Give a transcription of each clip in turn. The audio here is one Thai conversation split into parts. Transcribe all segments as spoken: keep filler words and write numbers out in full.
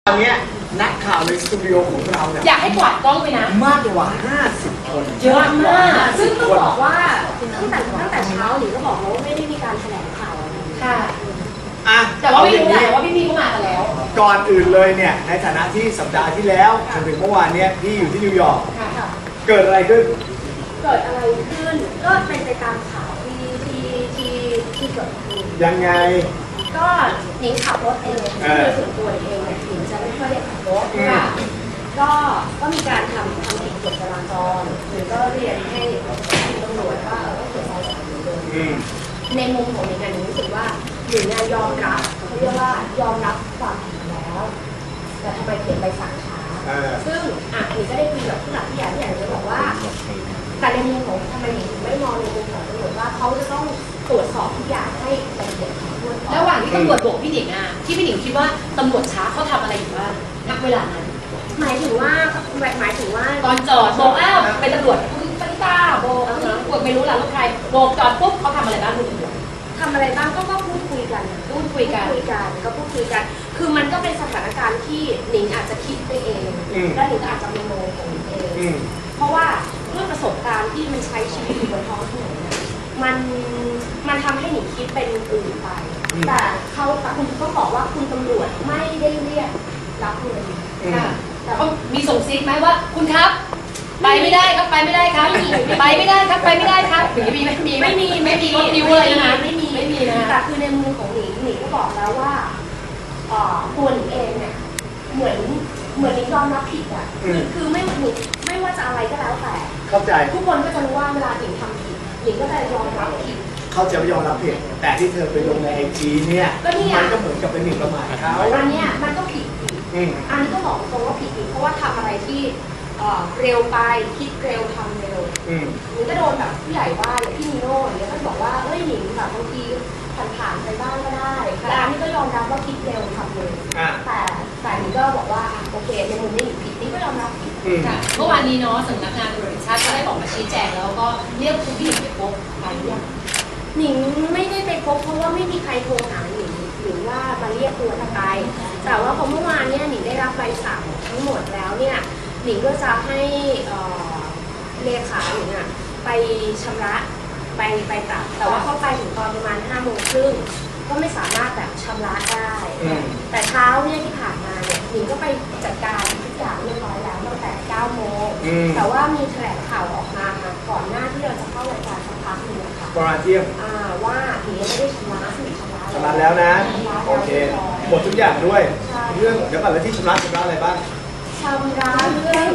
ตอนนี้นักข่าวในสตูดิโอของเราเนี่ยอยากให้กวาดกล้องไปนะมากกว่าห้าสิบคนเยอะมากซึ่งต้องบอกว่าตั้งแต่ตั้งแต่เช้าหนิก็บอกแล้วว่าไม่ได้มีการแถลงข่าวอะไรค่ะอ่ะแต่ว่าไม่รู้แหละว่าพี่ๆก็มากันแล้วก่อนอื่นเลยเนี่ยในฐานะที่สัปดาห์ที่แล้วจนถึงเมื่อวานเนี่ยพี่อยู่ที่นิวยอร์กเกิดอะไรขึ้นเกิดอะไรขึ้นก็เป็นไปตามข่าวที่ที่ที่ที่เกิดขึ้นยังไงก็หนิงขับรถเองที่โดยส่วนตัวเองเนี่ยหนิงจะไม่ค่อยได้ขับรถค่ะก็ก็มีการทำทำผิดกฎจราจรหรือก็เรียนให้ตำรวจว่าเออเกิดอะไรขึ้นในมุมของหนิงหนิงรู้สึกว่าหนิงยอมรับเขาเรียกว่ายอมรับความผิดแล้วแต่ทำไมเขียนใบสั่งช้าซึ่งอ่ะหนิงก็ได้คุยกับผู้หลักผู้ใหญ่ที่ใหญ่เลยบอกว่าแต่ในมุมของทำไมหนิงไม่มองในมุมของตำรวจว่าเขาจะต้องตรวจสอบทุกอย่างให้ละเอียดถี่ถ้วนระหว่างที่ตำรวจบอกพี่หนิงอ่ะที่พี่หนิงคิดว่าตำรวจช้าเขาทำอะไรอยู่บ้างณเวลานั้นหมายถึงว่าหมายถึงว่าตอนจอดบอกอ้าวเป็นตำรวจคุณปณิตาโบกไม่รู้หล่ะลูกใครโบกจอดปุ๊บเขาทำอะไรบ้างคุณตำรวจทำอะไรบ้างก็ก็พูดคุยกันพูดคุยกันคุยกันก็พูดคุยกันคือมันก็เป็นสถานการณ์ที่หนิงอาจจะคิดไปเองและหนิงอาจจะเป็นโมของหนิงเองเพราะว่าด้วยประสบการณ์ที่มันใช้ชีวิตอยู่บนท้องถนนมันมันทำให้หนิงคิดเป็นอื่นไปแต่เขาแต่คุณก็บอกว่าคุณตำรวจไม่ได้เรียกรับเงินค่ะแต่เขามีส่งซิกไหมว่าคุณครับไปไม่ได้ครับไปไม่ได้ครับไปไม่ได้ครับไปไม่ได้ครับมีไม่มีไม่มีไม่มีรถดิวเลยนะไม่มีไม่มีนะแต่คือในมุมของหนิงหนิงก็บอกแล้วว่าตัวหนิงเองเนี่ยเหมือนเหมือนหนิงยอมรับผิดอ่ะคือคือไม่หนิงไม่ว่าจะอะไรก็แล้วแต่เข้าใจทุกคนก็จะรู้ว่าเวลาหนิงทำผิดหนิงก็จะยอมรับผิดเขาจะยอมรับผิดแต่ที่เธอไปลงในไอจีเนี่ยมันก็เหมือนกับเป็นหมิ่นประมาทเขาอันนี้มันก็ผิดอีกอันนี้ก็บอกตรงว่าผิดอีกเพราะว่าทำอะไรที่เร็วไปคิดเร็วทำเร็วหนิงก็โดนแบบผู้ใหญ่ว่าอย่างพี่นีโน่อย่างเงี้ยก็บอกว่าเอ้ยหนิงแบบบางทีผ่านๆไปบ้างก็ได้แต่อันนี้ก็ยอมรับว่าคิดเร็วทำเร็วแต่แต่หนิงก็บอกว่าโอเคในมุมนี้หนิงผิดหนิงก็ยอมรับผิดเมื่อวานนี้เนาะสำนักงานตำรวจแห่งชาติก็ได้ออกมาชี้แจงแล้วก็เรียกคุณพี่หนิงไปพบไปเรียกหนิงไม่ได้ไปพบเพราะว่าไม่มีใครโทรหาหนิงหรือว่ามาเรียกตัวไปแต่ว่าพอเมื่อวานเนี่ยหนิงได้รับใบสั่งทั้งหมดแล้วเนี่ยหนิงก็จะให้เลขาหนิงอ่ะไปชำระไปไปปรับแต่ว่าเข้าไปถึงตอนประมาณห้าโมงครึ่งก็ไม่สามารถแบบชำระได้แต่เช้าเนี่ยที่ผ่านมาเนี่ยหนิงก็ไปจัดการทุกอย่างเรียบร้อยแล้วตั้งแต่เก้าโมงแต่ว่ามีแถลงข่าวออกมาก่อนหน้าที่เราจะเข้ารายการสักพักนึงนะคะประมาณเที่ยงว่าหนิงไม่ได้ชำระหนิงชำระชำระแล้วนะโอเคหมดทุกอย่างด้วยเรื่องเดี๋ยวก่อนแล้วที่ชำระชำระอะไรบ้างชำระเรื่อง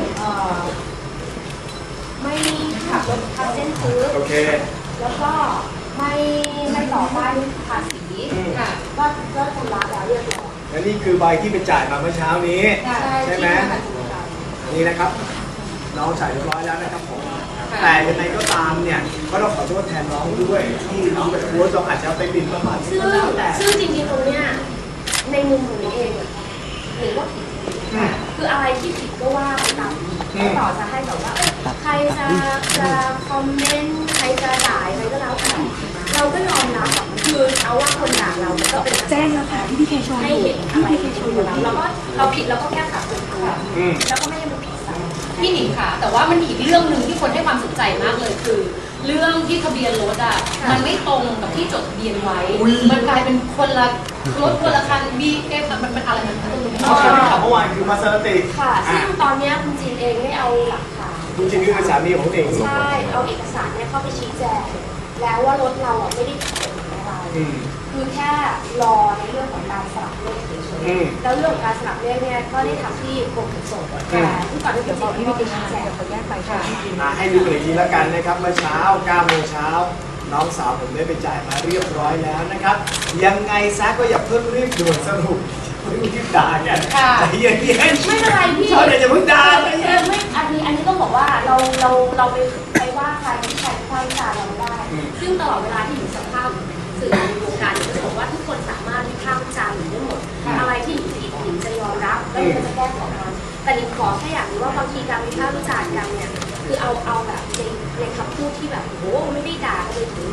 ไม่ขับรถทับเส้นซื้อโอเคแล้วก็ไม่ไม่ต่อป้ายภาษีค่ะก็ก็ชำระแล้วเรียบร้อยและนี่คือใบที่ไปจ่ายมาเมื่อเช้านี้ใช่ไหมนี่นะครับน้องจ่ายเรียบร้อยแล้วนะครับผมแต่ยังไงก็ตามเนี่ยก็ต้องขอโทษแทนน้องด้วยที่น้องไปโพสต์น้องอาจจะไปบินประมาทซึ่งแต่ซึ่งจริงๆตรงเนี้ยในมุมของหนูเองหรือว่าผิดคืออะไรที่ผิดก็ว่าไปตามไม่ต่อจะให้แบบว่าใครจะจะคอมเมนต์ใครจะด่าอะไรก็แล้วแต่เราก็ยอมรับคือเอาว่าคนด่าเราก็เป็นแจ้งแล้วค่ะที่พี่เคชให้เห็นอะไรที่ชนเราเราก็เราผิดเราก็แค่ขับตัวแล้วก็ไม่ได้มาผิดซ้ำพี่หนิงค่ะแต่ว่ามันมีอีกเรื่องหนึ่งที่คนให้ความสนใจมากเลยคือเรื่องที่ทะเบียนรถอ่ะมันไม่ตรงกับที่จดทะเบียนไว้มันกลายเป็นคนละรถคนละคันบีเอฟมันเป็นอะไรมันตรงนี้เมื่อวานคือมาสเตติค่ะซึ่งตอนนี้คุณจีนเองได้เอาหลักฐานคุณจีนคือสามีของเองใช่เอาเอกสารเนี่ยเข้าไปชี้แจงแล้วว่ารถเราอ่ะไม่ได้ผิดกฎหมายอะไรคือแค่รอในเรื่องของการสลับเลขเฉยๆแล้วเรื่องของการสลับเลขเนี่ยก็ได้ทำที่กรมขนส่งแต่ที่ก่อนที่จะบอกที่ไม่ได้ชี้แจงเขาแยกไปค่ะให้ดูอีกทีแล้วกันนะครับเมื่อเช้าเก้าโมงเช้าน้องสาวผมได้ไปจ่ายมาเรียบร้อยแล้วนะครับยังไงซะก็อย่าเพิ่งรีบด่วนสรุปไม่รีบด่ากันใจเย็นๆไม่เป็นไรพี่ชอบอย่าเพิ่งด่าไม่อันนี้อันนี้ต้องบอกว่าเราเราเราไปไปว่าใครที่ใครใครด่าเราไม่ได้ซึ่งตลอดเวลาที่อยู่สัมภาษณ์สื่อในวงการหนูจะบอกว่าทุกคนสามารถวิพากษ์วิจารณ์หนูได้หมดอะไรที่หนูผิดหนูจะยอมรับแล้วหนูจะแก้ไขมันแต่หนูขอแค่อย่างนี้ว่าบางทีการวิพากษ์วิจารณ์กันเนี่ยคือเอาเอาแบบในในคำพูดที่แบบโอ้ไม่ได้ด่าเลยถึง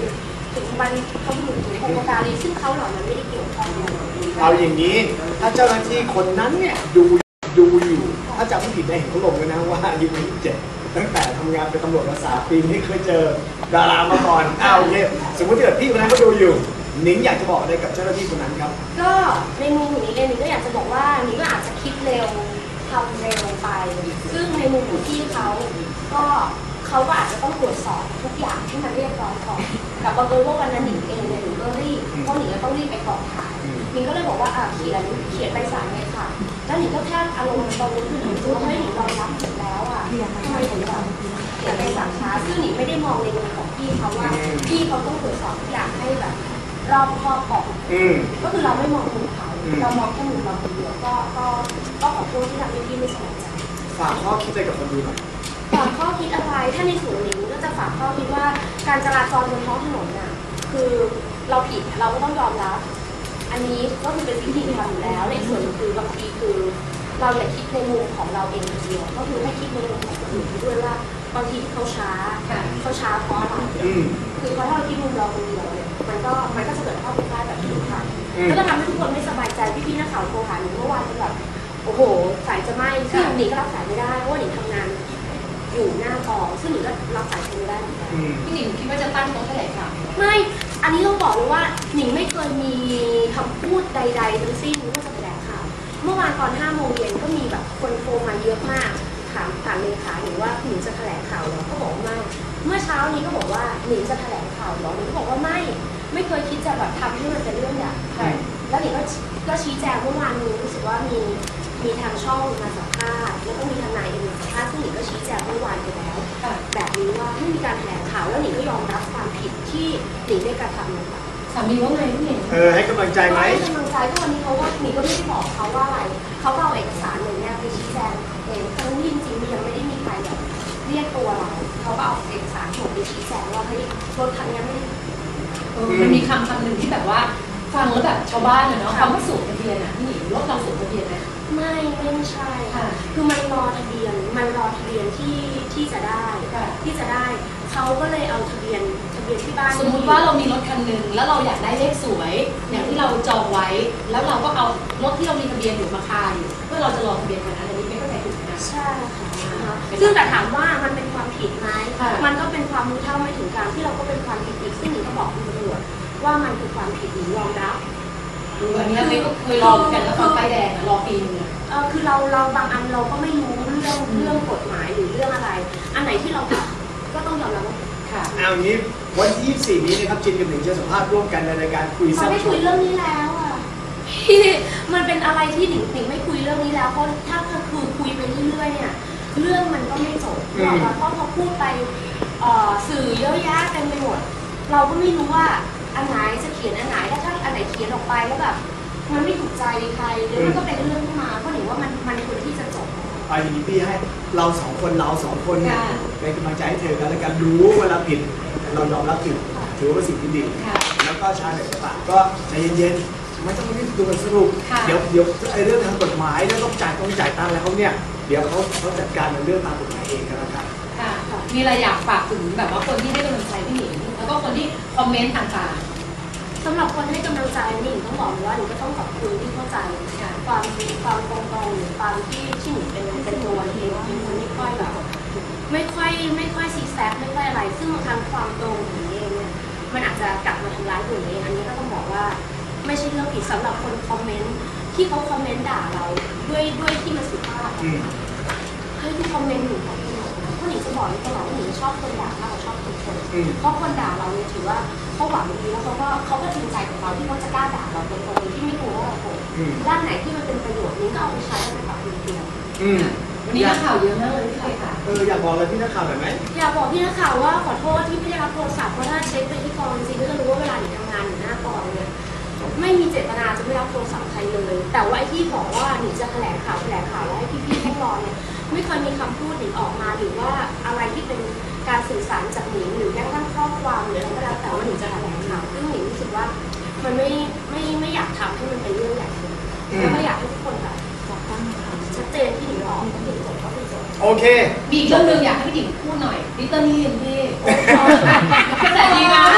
ถึงวันเขาถึงถึงโครงการนี้ซึ่งเขาเหล่านั้นไม่ได้เกี่ยวข้องเลยเอาอย่างนี้ถ้าเจ้าหน้าที่คนนั้นเนี่ยดูดูอยู่ถ้าจำไม่ผิดได้เห็นเขาลงกันนะว่าอายุยี่สิบเจ็ดตั้งแต่ทำงานเป็นตำรวจมาสามปีไม่เคยเจอดารามาก่อนอ้าวโอเคสมมติเกิดพี่คนนั้นเขาดูอยู่หนิงอยากจะบอกอะไรกับเจ้าหน้าที่คนนั้นครับก็ในมุมของนี้เองหนิงก็อยากจะบอกว่าหนิงก็อาจจะคิดเร็วทำเร็วไปซึ่งในมุมของพี่เขาก็เขาก็อาจจะต้องตรวจสอบทุกอย่างที่มันเรียบร้อยก่อนแต่บังเอิญว่าวันนั้นหนิงเองเนี่ยหนิงก็รีบเพราะหนิงก็ต้องรีบไปกองถ่ายหนิงก็เลยบอกว่าอ่ะเขียนเขียนใบสั่งเลยค่ะแล้วหนิงก็แค่อารมณ์ตรงนี้คือหนิงรู้ว่าหนิงรอรับผิดแล้วอ่ะทำไมถึงแบบเขียนใบสั่งช้าซึ่งหนิงไม่ได้มองในมุมของพี่เขาว่าพี่เขาต้องตรวจสอบทุกอย่างให้แบบรอบคอบก่อนก็คือเราไม่มองมุมเขาเรามองแค่มุมเราคนเดียวก็ก็ก็ขอโทษที่ทำให้พี่ไม่สบายใจฝากข้อคิดอะไรกับคนดูหน่อยฝากข้อคิดอะไรถ้าในส่วนนี้ก็จะฝากข้อคิดว่าการจราจรบนท้องถนนน่ะคือเราผิดเราก็ต้องยอมรับอันนี้ก็คือเป็นสิ่งที่ทำอยู่แล้วในส่วนคือบางทีคือเราอย่าคิดในมุมของเราเองเดียวก็คือให้คิดในมุมของคนอื่นด้วยว่าบางทีเขาช้าเขาช้าเพราะอะไรคือเพราะถ้าเราคิดมุมเราคนเดียวเนี่ยมันก็มันก็จะเกิดข้อผิดพลาดแบบนี้ค่ะก็จะทำให้ทุกคนไม่สบายใจพี่ๆนักข่าวโทรหาหนูเมื่อวานแบบโอ้โหสายจะไหม้ซึ่งหนิงก็รับสายไม่ได้เพราะว่าหนิงทำงานอยู่หน้ากองซึ่งหนิงก็รับสายไม่ได้เหมือนกันพี่หนิงคิดว่าจะตั้งโต๊ะแถลงข่าวไม่อันนี้ต้องบอกเลยว่าหนิงไม่เคยมีคำพูดใดๆทั้งสิ้นว่าจะแถลงข่าวเมื่อวานตอนห้าโมงเย็นก็มีแบบคนโทรมาเยอะมากถามถามเลขาหนิงว่าหนิงจะแถลงข่าวเหรอเขาบอกว่าเมื่อเช้านี้ก็บอกว่าหนิงจะแถลงข่าวเหรอหนิงก็บอกว่าไม่ไม่เคยคิดจะแบบทำให้มันเป็นเรื่องใหญ่แล้วหนิงก็ก็ชี้แจงเมื่อวานนี้รู้สึกว่ามีมีทางช่องมาสัมภาษณ์แล้วก็มีทนายเองมาสัมภาษณ์ซึ่งหนิงก็ชี้แจงเมื่อวานไปแล้วแบบนี้ว่าให้มีการแถลงข่าวแล้วหนิงก็ยอมรับความผิดที่หนิงได้กระทำลงไปสามีว่าไงพี่หนิงเออให้กำลังใจไหมให้กำลังใจก็วันนี้เขาว่าหนิงก็ไม่ได้บอกเขาว่าอะไรเขาเอาเอกสารหนึ่งเนี่ยไปชี้แจงเองทั้งที่จริงๆยังไม่ได้มีใครแบบเรียกตัวเราเขาก็เอาเอกสารส่งไปชี้แจงว่าเฮ้ยรถคันนี้ไม่ได้มันมีคำคำหนึ่งที่แบบว่าฟังแล้วแบบชาวบ้านเนาะคำว่าสูตรทะเบียนอ่ะพี่หนิงรถเราสูตรทะเบียนไหมไม่ไม่ใช่ค่ะคือมันรอทะเบียนมันรอทะเบียนที่ที่จะได้ที่จะได้เขาก็เลยเอาทะเบียนทะเบียนที่บ้านสมมติว่าเรามีรถคันหนึ่งแล้วเราอยากได้เลขสวยอย่างที่เราจองไว้แล้วเราก็เอารถที่เรามีทะเบียนอยู่มาคาอยู่เพื่อเราจะรอทะเบียนคันนั้นอันนี้ไม่เข้าใจถูกนะใช่ค่ะซึ่งแต่ถามว่ามันเป็นความผิดไหมมันก็เป็นความรู้เท่าไม่ถึงการที่เราก็เป็นความผิดอีกซึ่งหนิงก็บอกคุณตำรวจว่ามันคือความผิดหนิงยอมรับอันนี้ไม่เคยรอกันแล้วความป้ายแดงรอปีนึงอ่ะเออคือเราเราบางอันเราก็ไม่รู้เรื่องเรื่องกฎหมายหรือเรื่องอะไรอันไหนที่เราก็ต้องยอมรับว่าค่ะเอาอย่างนี้วันที่ยี่สิบสี่นี้นะครับจินกับหนิงจะสัมภาษณ์ร่วมกันในรายการคุยแซ่บไม่คุยเรื่องนี้แล้วอ่ะพี่มันเป็นอะไรที่หนิงหนิงไม่คุยเรื่องนี้แล้วเพราะถ้าคือคุยไปเรื่อยๆเนี่ยเรื่องมันก็ไม่จบเพราะพอพูดไปสื่อเยอะแยะเต็มไปหมดเราก็ไม่รู้ว่าอันไหนจะเขียนอันไหนถ้าถ้าอันไหนเขียนออกไปแล้วแบบมันไม่ถูกใจใครหรือมันก็เป็นเรื่องขึ้นมาเพราะหนิงว่ามันมันควรที่จะจบไปอย่างนี้พี่ให้เราสองคนเราสองคนเนี่ยเป็นกำลังใจให้เธอกันแล้วกันรู้เวลาผิดเรายอมรับผิดถือว่าเป็นสิ่งที่ดีแล้วก็ชาเด็กต่างก็ใจเย็นๆไม่ต้องรีบดูกันสรุปเดี๋ยวเดี๋ยวไอ้เรื่องทางกฎหมายเรื่องต้องจ่ายต้องจ่ายตังค์อะไรเขาเนี่ยเดี๋ยวเขาเขาจัดการในเรื่องตามกฎหมายเองกันแล้วกันค่ะมีอะไรอยากฝากถึงแบบว่าคนที่ให้กำลังใจพี่หนิงแล้วก็คนที่คอมเมนต์ต่างๆสำหรับคนให้กำลังใจหนิงต้องบอกว่าหนิงก็ต้องขอบคุณที่เข้าใจความความตรงๆหรือความที่ที่หนิงเป็นเป็นตัวเองเป็นคนไม่ค่อยแบบไม่ค่อยไม่ค่อยซีแซกไม่ค่อยอะไรซึ่งบางครั้งความตรงของเองเนี่ยมันอาจจะกลับมาทำร้ายตัวเองอันนี้ก็ต้องบอกว่าไม่ใช่เรื่องผิดสำหรับคนคอมเมนต์ที่เขาคอมเมนต์ด่าเราด้วยด้วยที่มันสุภาพเฮ้ยที่คอมเมนต์หนิงของพี่หนิงเพราะหนิงจะบอกตลอดว่าหนิงชอบคนด่ามากกว่าชอบคนชมเพราะคนด่าเราเนี่ยถือว่าเขาหวังดีแล้วเขาก็เขาก็จริงใจกับเราที่เขาจะกล้าด่าเราเป็นคนที่ไม่กลัวว่าเราโกงด้านไหนที่มันเป็นประโยชน์นี้ก็เอาไปใช้แล้วไปปรับปรุงตัววันนี้นักข่าวเยอะมากเลยพี่ค่ะเอออยากบอกอะไรพี่นักข่าวหน่อยไหมอยากบอกพี่นักข่าวว่าขอโทษที่ไม่ได้รับโทรศัพท์เพราะถ้าเช็คไปที่กองจริงๆก็จะรู้ว่าเวลาหนิงทำงานอยู่หน้ากองเนี่ยไม่มีเจตนาจะไม่รับโทรศัพท์ใครเลยแต่ว่าที่บอกว่าหนิงจะแถลงข่าวแถลงข่าวแล้วให้พี่ๆต้องรอเนี่ยไม่เคยมีคำพูดหนิงออกมาหรือว่าอะไรที่เป็นการสื่อสารจากหนิงหรือแม้กระทั่งข้อความหรืออะไรก็แล้วแต่ว่าหนิงจะแถลงข่าวซึ่งหนิงรู้สึกว่ามันไม่ไม่ไม่อยากทำให้มันเป็นเรื่องใหญ่แล้วก็อยากให้ทุกคนแบบชัดเจนที่หนิงบอกก็คือจบก็คือจบโอเคมีอีกเรื่องนึงอยากให้พี่หนิงพูดหน่อยดิจิตอลนี่พี่แต่ดีนะ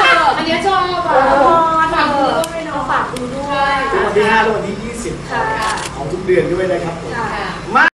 นนี้ชอบฝากดูด้วยเนาะฝากดูด้วยวันที่ห้าและวันที่ยี่สิบของทุกเดือนด้วยนะครับผมค่ะ